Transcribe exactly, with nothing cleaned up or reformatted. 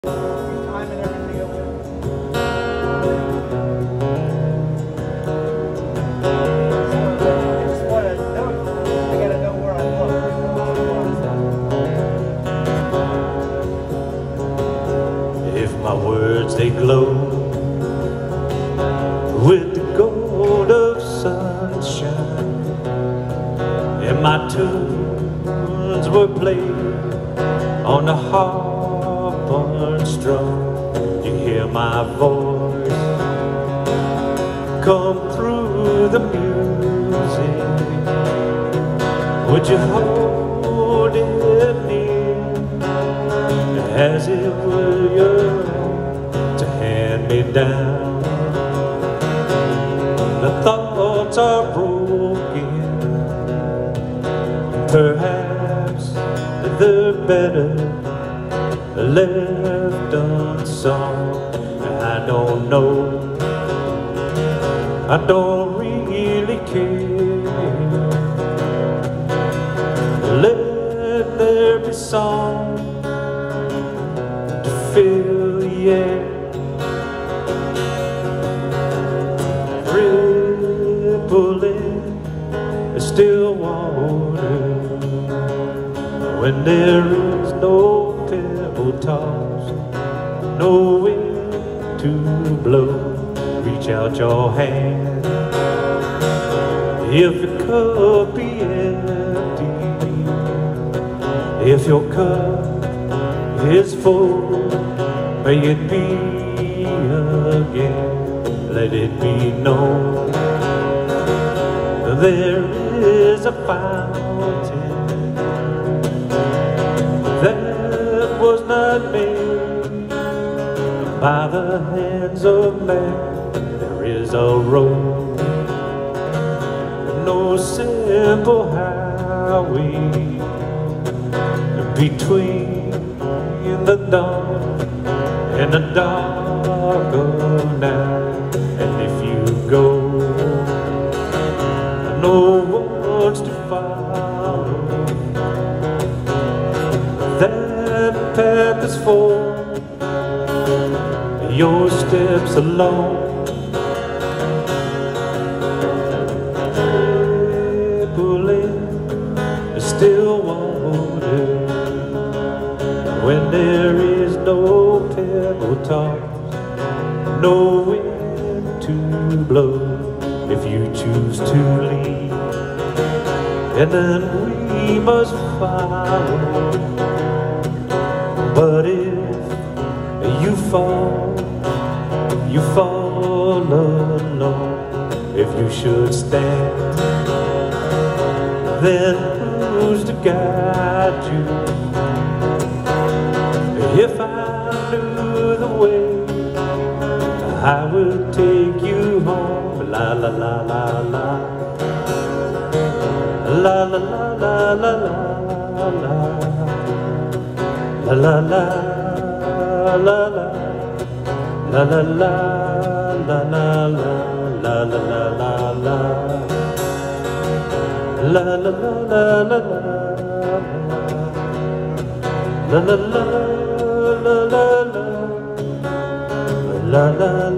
Time and everything of it. So I just wanna know, I gotta know where I look. If my words they glow with the gold of sunshine, and my tunes were played on the harp unstrung, you hear my voice come through the music. Would you hold it near as it were your own to hand me down? The thoughts are broken, perhaps they're better left unsung. I don't know, I don't really care. Let there be song to fill the air, rippling still water when there is no pebble toss, no wind to blow. Reach out your hand if your cup be empty, if your cup is full, may it be again. Let it be known there is a fountain that was not made by the hands of man. There is a road, no simple highway between the dawn and the dark of night. And if you go, no one's to follow. That path is for your steps alone. Rippling still water when there is no pebble toss, no wind to blow. If you choose to leave, and then we must follow. But if you fall, you fall alone. If you should stand, then who's to guide you? If I knew the way, I would take you home. La la la la la, la la la la la la, la la la la la, la la la la la la, la la la la la, la la la la la, la la la la la, la la.